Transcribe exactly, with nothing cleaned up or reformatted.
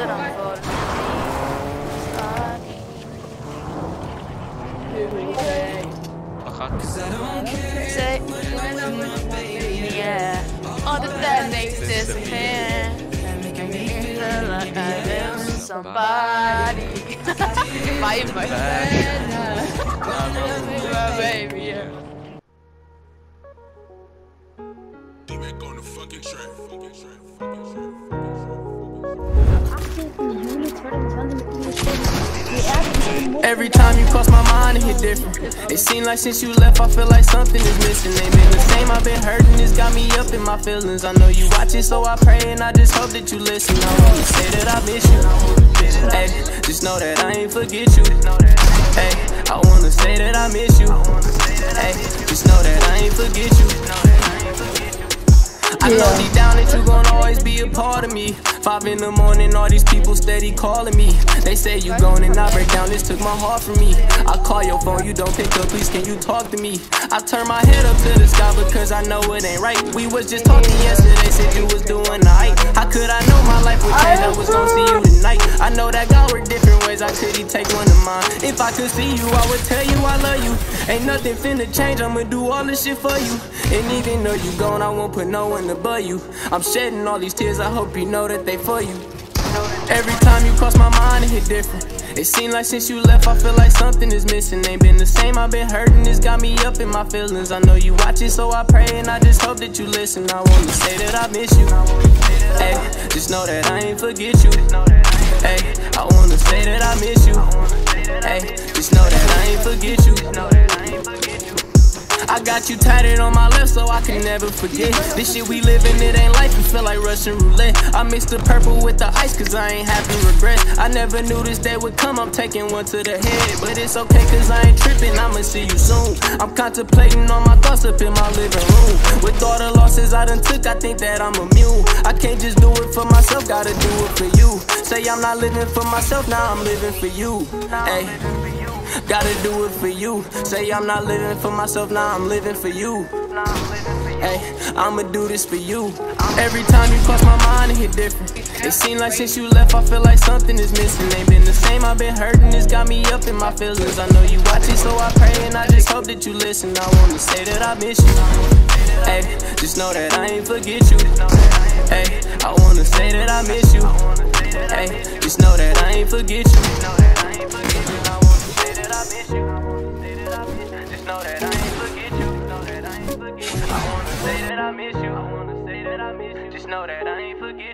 I'm falling Say, yeah, all the that makes disappear. Making me feel like I am somebody. My my baby, yeah. D-Mac on the fucking track, fucking track, fucking track. Every time you cross my mind, it hit different. It seems like since you left, I feel like something is missing. Ain't been the same, I've been hurting, it's got me up in my feelings. I know you watch it, so I pray and I just hope that you listen. I wanna say that I miss you. Hey, just know that I ain't forget you. Hey, I wanna say that I miss you. Hey, just know that I ain't forget you. I know deep down that you gon' always be a part of me. Five in the morning, all these people steady calling me. They say you gone and I break down, this took my heart from me. I call your phone, you don't pick up, please can you talk to me? I turn my head up to the sky because I know it ain't right. We was just talking yesterday, said you was doing alright. How could I know my life would change, I was gon' see you tonight. I know that God worked different ways, I could he take one of mine. If I could see you, I would tell you I love you. Ain't nothing finna change, I'ma do all this shit for you. And even though you gone, I won't put no one above you. I'm shedding all these tears, I hope you know that they for you. Every time you cross my mind, it hit different. It seems like since you left, I feel like something is missing. Ain't been the same, I've been hurting, it's got me up in my feelings. I know you watch it, so I pray and I just hope that you listen. I wanna say that I miss you. Hey, just know that I ain't forget you. Hey, I wanna say that I miss you. Hey, just know that I ain't forget you. I got you tatted on my left so I can never forget. This shit we living, it ain't life, it feel like Russian roulette. I mixed the purple with the ice cause I ain't having regrets. I never knew this day would come, I'm taking one to the head. But it's okay cause I ain't tripping, I'ma see you soon. I'm contemplating on my thoughts up in my living room. With all the losses I done took, I think that I'm immune. I can't just do it for myself, gotta do it for you. Say I'm not living for myself, now I'm living for you. Hey, gotta do it for you. Say I'm not living for myself, now I'm living for you. Hey, I'ma do this for you. Every time you cross my mind, it hit different. It seems like since you left, I feel like something is missing. Ain't been the same, I've been hurting, it's got me up in my feelings. I know you watch it, so I pray and I just hope that you listen. I wanna say that I miss you. Hey, just know that I ain't forget you. Hey, I wanna say that I miss you. Hey, just know that I ain't forget you. I miss you. Just know that I ain't forget you. I wanna say that I miss you. I wanna say that I miss you. Just know that I ain't forget you.